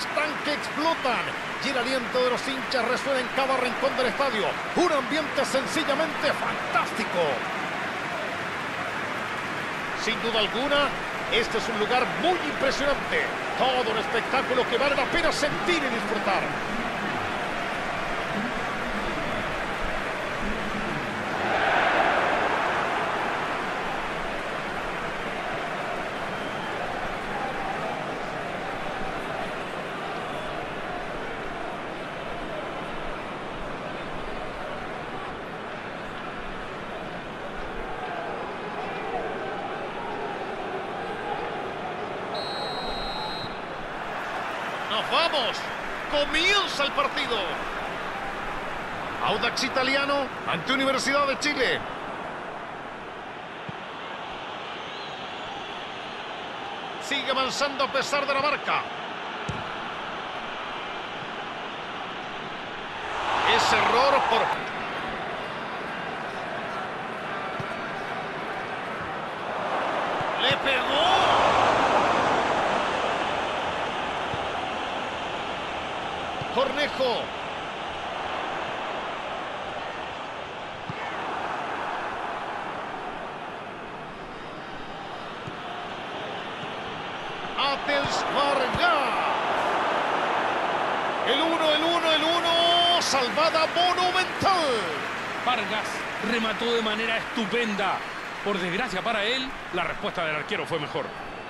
están que explotan y el aliento de los hinchas resuena en cada rincón del estadio. Un ambiente sencillamente fantástico. Sin duda alguna, este es un lugar muy impresionante. Todo un espectáculo que vale la pena sentir y disfrutar. ¡Nos vamos! ¡Comienza el partido! Audax Italiano ante Universidad de Chile. Sigue avanzando a pesar de la marca. Es error por... ¡Le pegó! Cornejo. Atels Vargas. El 1. Salvada monumental. Vargas remató de manera estupenda. Por desgracia para él, la respuesta del arquero fue mejor.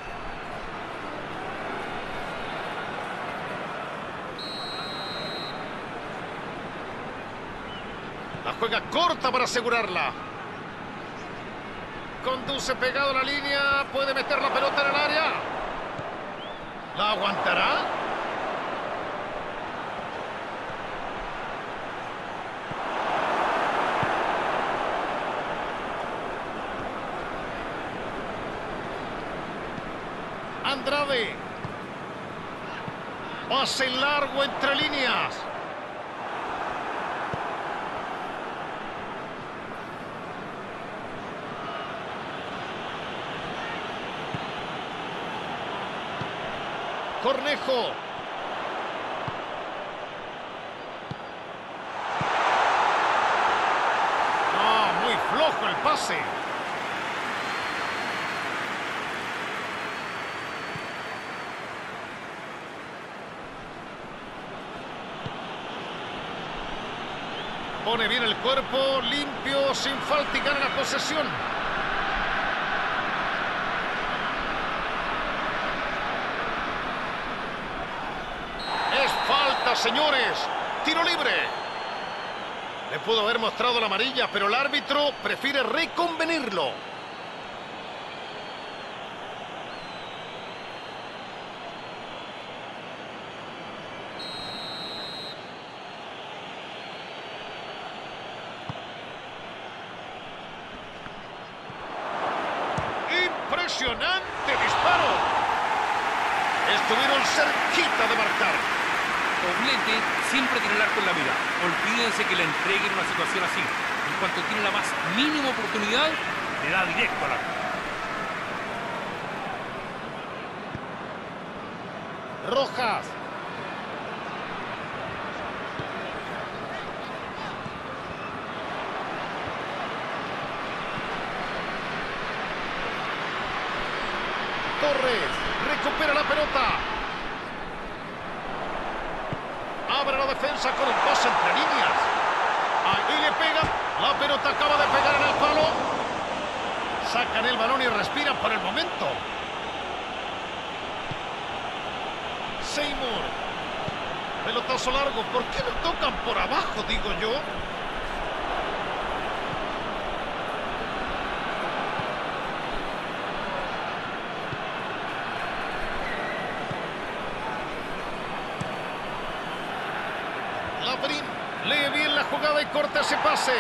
La juega corta para asegurarla. Conduce pegado a la línea. Puede meter la pelota en el área. ¿La aguantará? Andrade. Pase largo entre líneas. Cornejo. No, muy flojo el pase. Pone bien el cuerpo, limpio, sin falta y gana la posesión. Señores, tiro libre. Le pudo haber mostrado la amarilla, pero el árbitro prefiere reconvenirlo. Impresionante disparo. Estuvieron cerquita de marcar. Poblete siempre tiene el arco en la mira. Olvídense que le entreguen una situación así. En cuanto tiene la más mínima oportunidad, le da directo al arco. Rojas. Torres recupera la pelota. Abre la defensa con un pase entre líneas. Ahí le pega. La pelota acaba de pegar en el palo. Sacan el balón y respiran por el momento. Seymour. Pelotazo largo. ¿Por qué no tocan por abajo, digo yo? Lee bien la jugada y corta ese pase.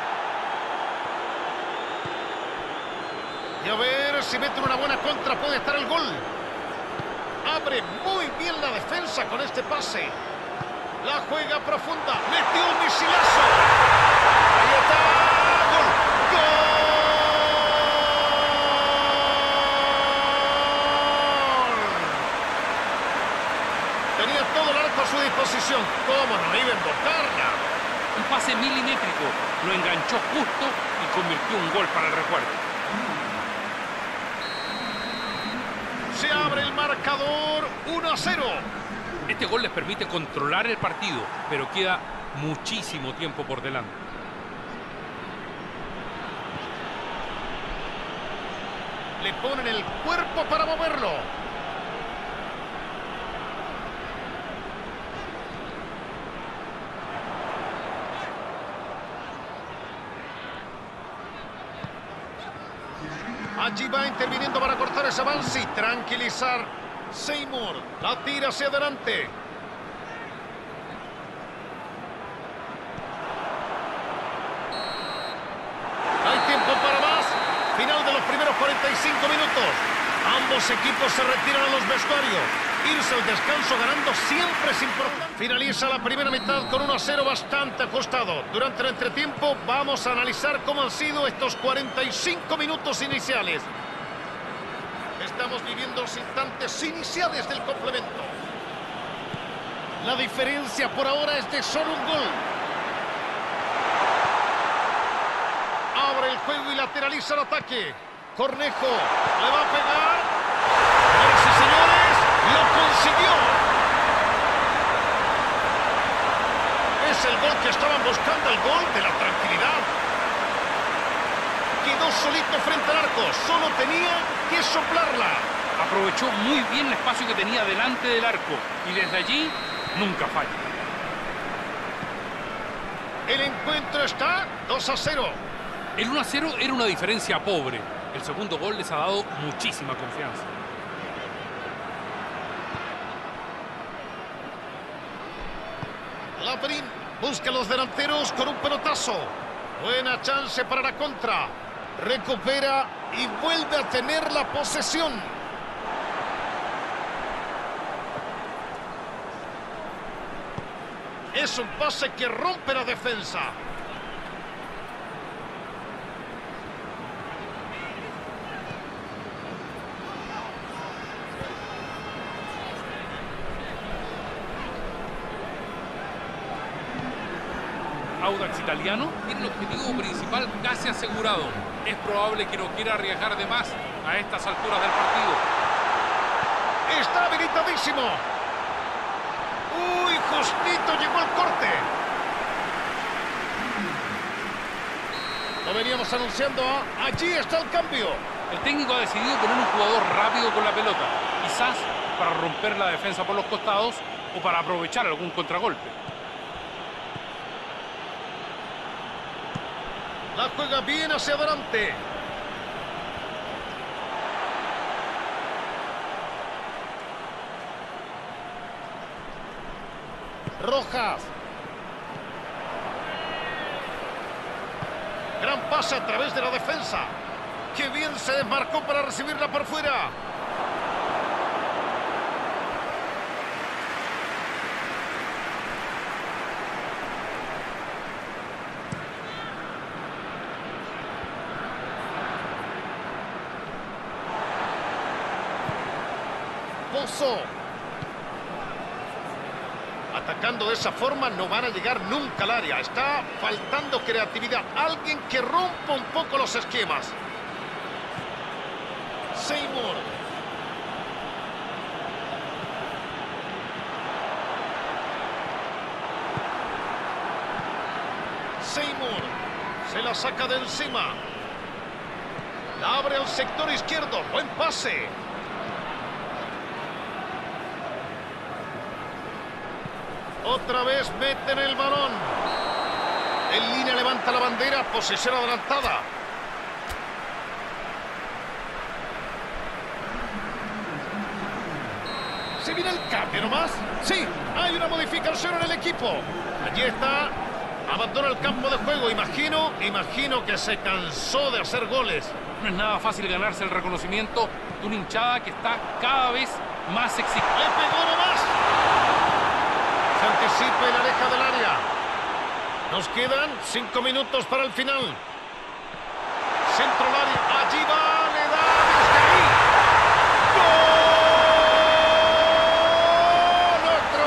Y a ver si meten una buena contra, puede estar el gol. Abre muy bien la defensa con este pase. La juega profunda. Metió un misilazo. Ahí está. Gol. ¡Gol! Tenía todo el arco a su disposición. ¿Cómo no iba a embocarla? Un pase milimétrico, lo enganchó justo y convirtió un gol para el recuerdo. Se abre el marcador, 1-0. Este gol les permite controlar el partido, pero queda muchísimo tiempo por delante. Le ponen el cuerpo para moverlo. Allí va interviniendo para cortar ese avance y tranquilizar. Seymour la tira hacia adelante. Hay tiempo para más. Final de los primeros 45 minutos. Ambos equipos se retiran a los vestuarios. Irse al descanso ganando siempre es importante. Finaliza la primera mitad con 1-0 bastante ajustado. Durante el entretiempo vamos a analizar cómo han sido estos 45 minutos iniciales. Estamos viviendo los instantes iniciales del complemento. La diferencia por ahora es de solo un gol. Abre el juego y lateraliza el ataque. Cornejo le va a pegar. Señoras y señores, lo consiguió. Es el gol que estaban buscando, el gol de la tranquilidad. Quedó solito frente al arco, solo tenía que soplarla. Aprovechó muy bien el espacio que tenía delante del arco y desde allí nunca falla. El encuentro está 2-0. El 1-0 era una diferencia pobre. El segundo gol les ha dado muchísima confianza. Laprin busca a los delanteros con un pelotazo. Buena chance para la contra. Recupera y vuelve a tener la posesión. Es un pase que rompe la defensa. Audax Italiano tiene el objetivo principal casi asegurado. Es probable que no quiera arriesgar de más a estas alturas del partido. Está habilitadísimo. Uy, justito llegó el corte. Lo veníamos anunciando. Allí está el cambio. El técnico ha decidido poner un jugador rápido con la pelota. Quizás para romper la defensa por los costados o para aprovechar algún contragolpe. La juega bien hacia adelante. Rojas. Gran pase a través de la defensa. Qué bien se desmarcó para recibirla por fuera. Pozo. Atacando de esa forma no van a llegar nunca al área. Está faltando creatividad. Alguien que rompa un poco los esquemas. Seymour. Seymour. Se la saca de encima. La abre al sector izquierdo. Buen pase. Otra vez meten el balón. En línea levanta la bandera. Posesión adelantada. ¿Se viene el cambio nomás? Sí, hay una modificación en el equipo. Allí está. Abandona el campo de juego. Imagino que se cansó de hacer goles. No es nada fácil ganarse el reconocimiento de una hinchada que está cada vez más exigente. ¡Le pegó nomás! Se anticipa y la aleja del área. Nos quedan 5 minutos para el final. Centro al área. Allí va, le da desde ahí. ¡Gol! Otro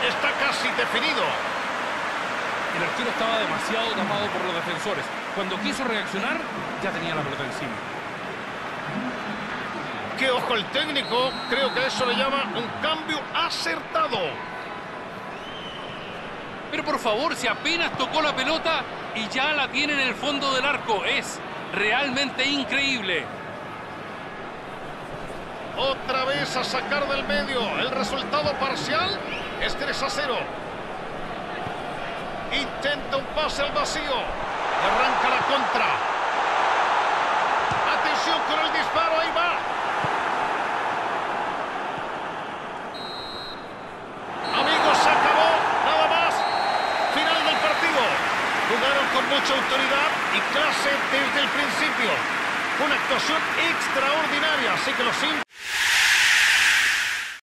Está casi definido. El arquero estaba demasiado tapado por los defensores. Cuando quiso reaccionar, ya tenía la pelota encima. ¡Qué ojo el técnico! Creo que eso le llama un cambio acertado. Pero por favor, si apenas tocó la pelota y ya la tiene en el fondo del arco. Es realmente increíble. Otra vez a sacar del medio. El resultado parcial es 3-0. Intenta un pase al vacío. Y arranca la contra. Atención con el disparo. Ahí va. Amigos, se acabó. Nada más. Final del partido. Jugaron con mucha autoridad y clase desde el principio. Una actuación extraordinaria. Así que los